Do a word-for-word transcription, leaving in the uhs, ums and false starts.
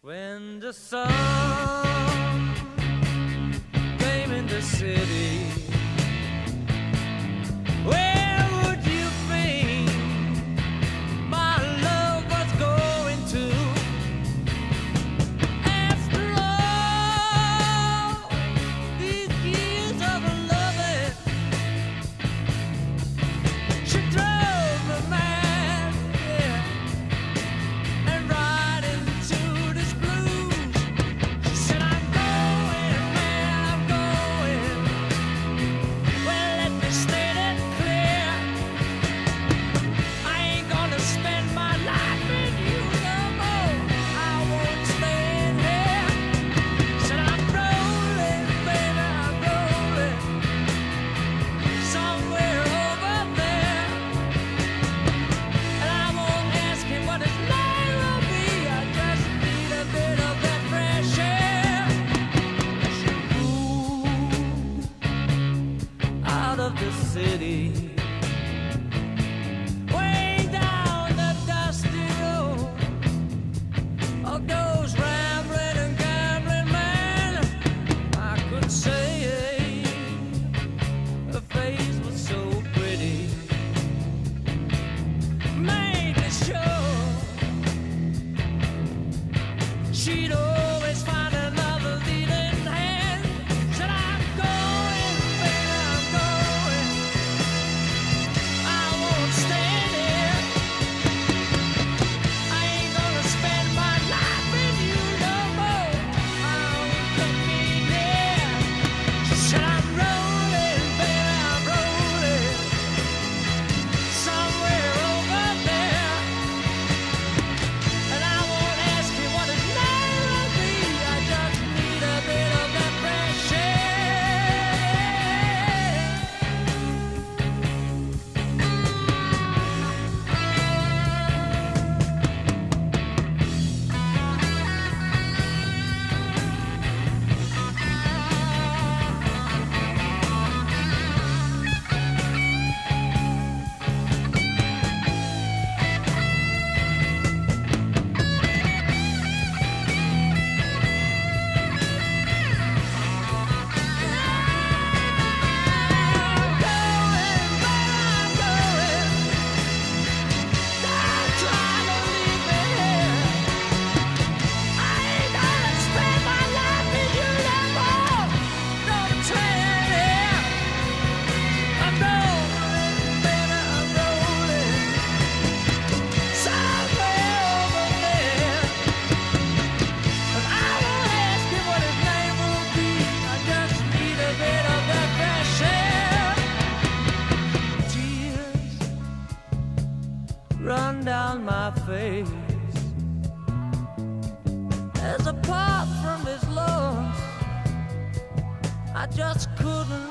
When the sun came in the city, where would you think my love was going to? After all these years of loving, she drove me mad, yeah, and right into this blues. She said, I'm going, man, I'm going. Well, let me state it clear, I ain't gonna spend my life with you no more. I won't stay in here. Said, I'm rolling, baby, I'm rolling somewhere over there, and I won't ask him what his name will be. I just need a bit of that fresh air. She moved out of the city, way down the dusty road of those rambling and gambling men. I could say her face was so pretty, made me sure she'd always find another leading hand. Said, I'm going, baby, I'm going. I won't stand here. I ain't gonna spend my life with you no more. I won't get me near. She said, I'm rolling, baby, I'm rolling somewhere over there, and I won't ask you what his name will be. I just need a bit of that fresh air. Run down my face as apart from his loss, I just couldn't